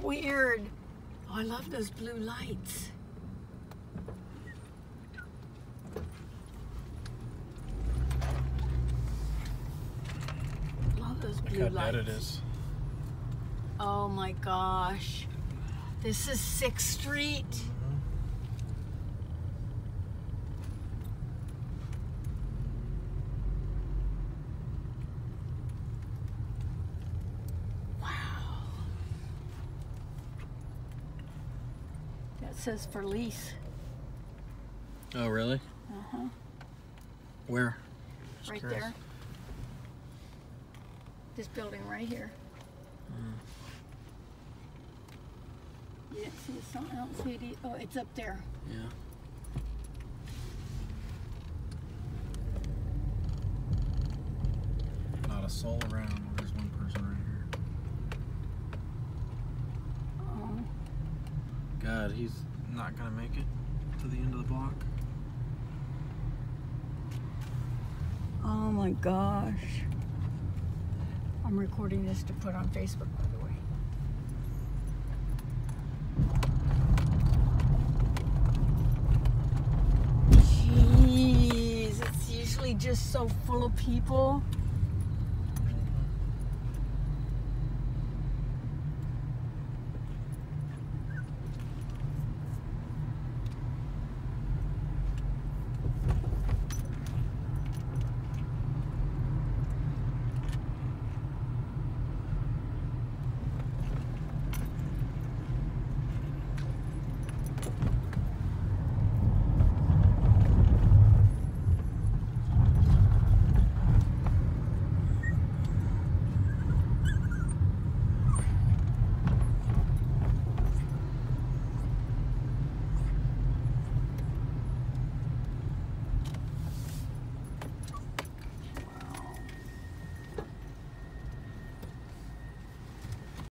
weird. Oh, I love those blue lights. Love those blue Look how lights. dead it is. Oh my gosh. This is 6th Street. That says for lease. Oh, really? Uh-huh. Where? Just Right curious. there. This building right here. You didn't see the sign? I don't see it. Oh, it's up there. Yeah. Not a soul around. Well, there's one person right here. Oh. God, he's not gonna make it to the end of the block. Oh my gosh. I'm recording this to put on Facebook, by the way. Jeez, it's usually just so full of people.